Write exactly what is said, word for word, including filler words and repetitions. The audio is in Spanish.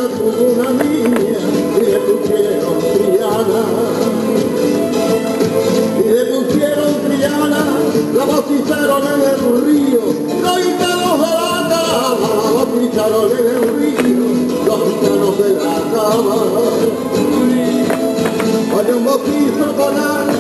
tuvo una niña y le pusieron Triana. Y le pusieron Triana, la bautizaron en el río, los gitanos de la cama, la bautizaron en el río, los gitanos de la cama. Hay un bautizo con alma